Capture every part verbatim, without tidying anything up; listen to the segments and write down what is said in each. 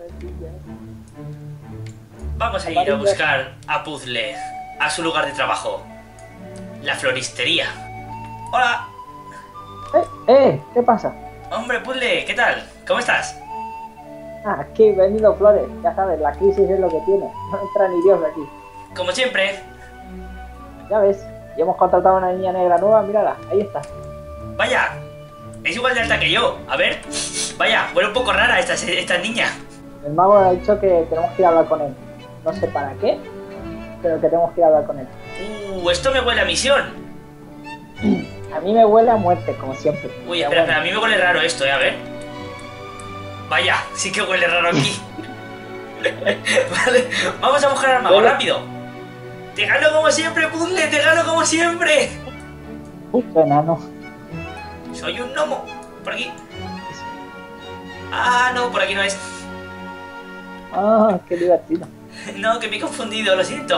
Vamos a ir a buscar a Puzzle a su lugar de trabajo. La floristería. Hola. Eh, eh, ¿qué pasa? Hombre, Puzzle, ¿qué tal? ¿Cómo estás? Ah, aquí vendiendo flores. Ya sabes, la crisis es lo que tiene. No entra ni Dios aquí. Como siempre. Ya ves, y hemos contratado a una niña negra nueva, mírala, ahí está. Vaya, es igual de alta que yo. A ver, vaya, huele un poco rara esta, esta niña. El mago ha dicho que tenemos que ir a hablar con él. No sé para qué, pero que tenemos que ir a hablar con él. Uh, esto me huele a misión. A mí me huele a muerte, como siempre. Uy, espera, espera, a mí me huele raro esto, eh, a ver. Vaya, sí que huele raro aquí. Vale, vamos a buscar al mago, rápido. Te gano como siempre, Puzzle, te gano como siempre. Puto enano. Soy un gnomo. Por aquí. Ah, no, por aquí no es. Ah, qué divertido. No, que me he confundido, lo siento.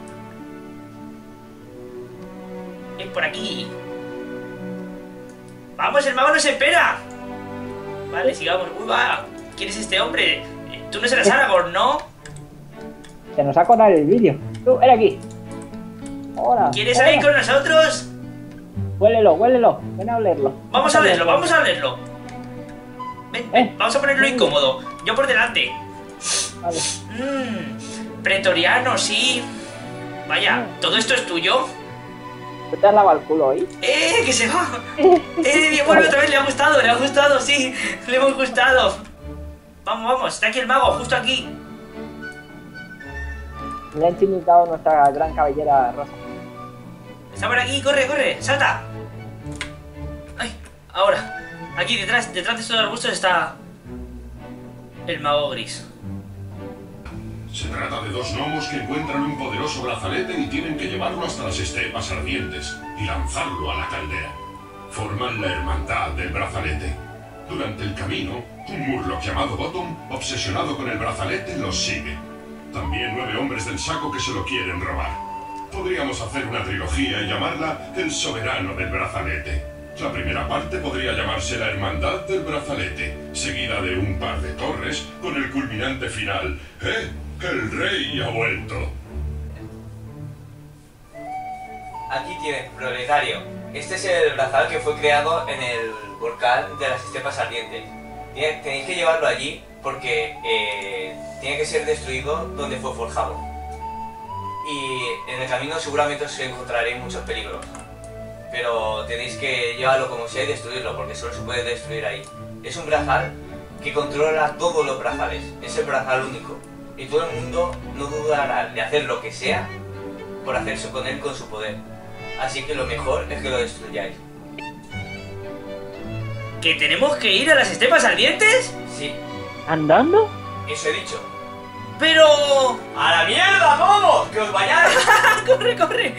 Es por aquí. Vamos, el mago nos espera. Vale, sigamos. Uy, va. ¿Quién es este hombre? Tú no serás Aragorn, ¿no? Se nos ha colado el vídeo. Tú, ven aquí. Hola. ¿Quieres hola. ir con nosotros? Huélelo, huélelo. Ven a olerlo. Vamos a leerlo, vamos a leerlo. Ven, ven, Eh. vamos a ponerlo incómodo. Yo por delante. Vale. Mmm, pretoriano, sí. Vaya, ¿todo esto es tuyo? ¿Tú te has lavado el culo hoy? ¡Eh, que se va! ¡Eh, bueno, otra vez le ha gustado, le ha gustado, sí! Le hemos gustado. Vamos, vamos, está aquí el mago, justo aquí. Le ha intimidado nuestra gran cabellera rosa. Está por aquí, corre, corre, salta. Ay, ahora. Aquí detrás, detrás de estos arbustos está el mago gris. Se trata de dos gnomos que encuentran un poderoso brazalete y tienen que llevarlo hasta las estepas ardientes y lanzarlo a la caldera. Forman la hermandad del brazalete. Durante el camino, un murloc llamado Bottom, obsesionado con el brazalete, los sigue. También nueve hombres del saco que se lo quieren robar. Podríamos hacer una trilogía y llamarla El soberano del brazalete. La primera parte podría llamarse La hermandad del brazalete, seguida de un par de torres con el culminante final. ¡Eh! ¡El rey ha vuelto! Aquí tienes, proletario. Este es el brazal que fue creado en el volcán de las estepas ardientes. Tenéis que llevarlo allí porque eh, tiene que ser destruido donde fue forjado. Y en el camino seguramente os encontraréis muchos peligros. Pero tenéis que llevarlo como sea y destruirlo porque solo se puede destruir ahí. Es un brazal que controla todos los brazales. Es el brazal único. Y todo el mundo no dudará de hacer lo que sea por hacerse con él con su poder. Así que lo mejor es que lo destruyáis. ¿Que tenemos que ir a las estepas ardientes? Sí, ¿Andando? eso he dicho. Pero... ¡A la mierda, vamos! ¡Que os vayáis! ¡Corre, corre!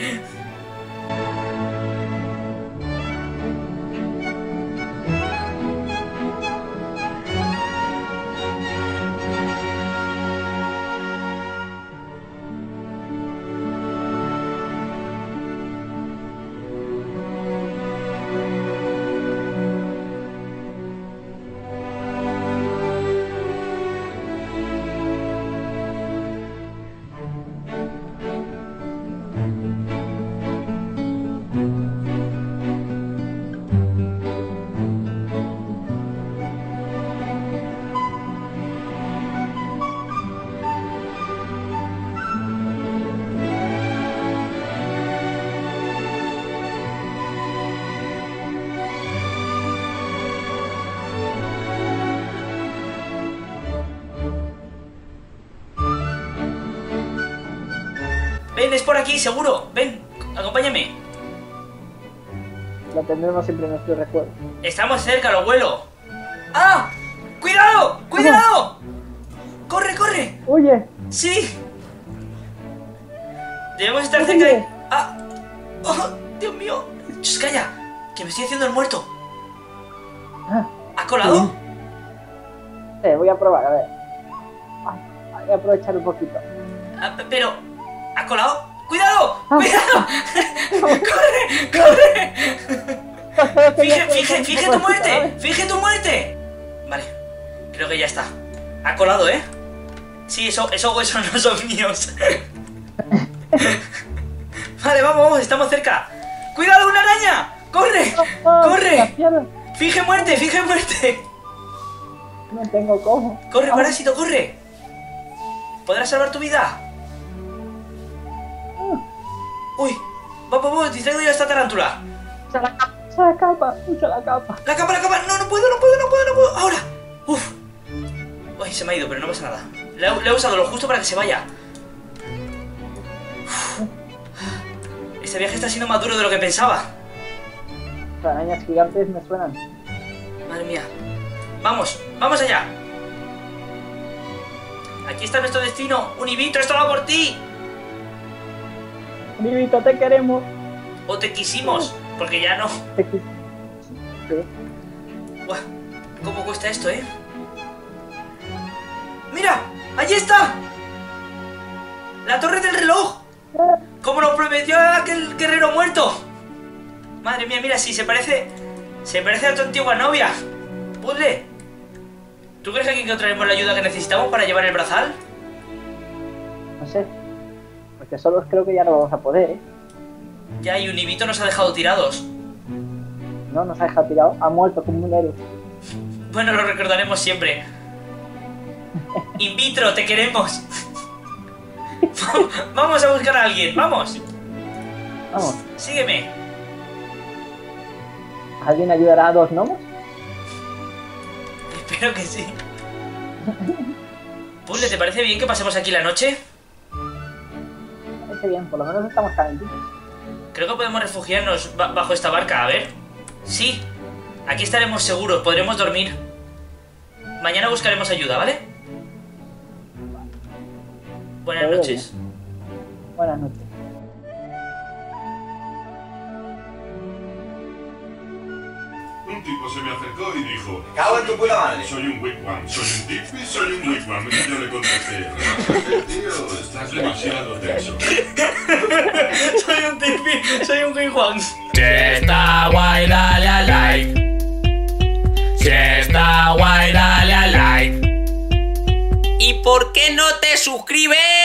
Ven, es por aquí, seguro. Ven, acompáñame. Lo tendremos siempre en nuestro recuerdo. Estamos cerca, lo vuelo. ¡Ah! ¡Cuidado! ¡Cuidado! ¡Corre, corre! ¡Oye! ¡Sí! Debemos estar cerca de... ¡Ah! ¡Oh! ¡Dios mío! ¡Chus, calla! ¡Que me estoy haciendo el muerto! Ah, ¿Ha colado? eh, voy a probar, a ver. Ay, voy a aprovechar un poquito. Ah, pero... ¿Ha colado? ¡Cuidado! Ah. ¡Cuidado! ¡Corre! ¡Corre! ¡Fije, fije, fije tu muerte! ¡Fije tu muerte! Vale, creo que ya está. Ha colado, ¿eh? Sí, eso, esos huesos no son míos. Vale, vamos, vamos, estamos cerca. ¡Cuidado, una araña! ¡Corre! ¡Corre! ¡Finge muerte, finge muerte! No tengo cómo. ¡Corre, parásito, corre! ¿Podrás salvar tu vida? ¡Uy! ¡Vamos, vamos! ¡Distraigo yo a esta tarántula! Usa la capa, usa la capa, usa la capa. ¡La capa, la capa! ¡No, no puedo, no puedo, no puedo, no puedo! ¡Ahora! ¡Uf! ¡Uy, se me ha ido, pero no pasa nada! Le he, le he usado lo justo para que se vaya. Uf. Este viaje está siendo más duro de lo que pensaba. Las arañas gigantes me suenan. Madre mía. ¡Vamos! ¡Vamos allá! Aquí está nuestro destino. Univitro, esto va por ti. Univito, te queremos. O te quisimos, porque ya no. Te quis- Sí. Buah, ¿cómo cuesta esto, eh? ¡Mira! ¡Allí está! ¡La torre del reloj! ¡Como nos prometió aquel guerrero muerto! Madre mía, mira, sí, se parece... Se parece a tu antigua novia. Puzzle. ¿Tú crees que aquí encontraremos la ayuda que necesitamos para llevar el brazal? No sé. Porque solos creo que ya no vamos a poder, ¿eh? Ya, y Univito nos ha dejado tirados. No, nos ha dejado tirado. Ha muerto como un héroe. Bueno, lo recordaremos siempre. In vitro, te queremos. Vamos a buscar a alguien, vamos. Vamos. Sígueme. ¿Alguien ayudará a dos gnomos? Espero que sí. Puzzle, ¿te parece bien que pasemos aquí la noche? Parece bien, por lo menos estamos calentitos. Creo que podemos refugiarnos ba- bajo esta barca, a ver. Sí, aquí estaremos seguros, podremos dormir. Mañana buscaremos ayuda, ¿vale? Buenas Muy noches. bien. Buenas noches. Un tipo se me acercó y dijo... Cago en tu puta madre. Soy un wigwam, soy un tipi, soy un wigwam. Y yo le contesté, relájate, tío, estás demasiado tenso. Soy un tipi, soy un Juan. Si está guay, dale a like. Si está guay, dale a like. ¿Y por qué no te suscribes?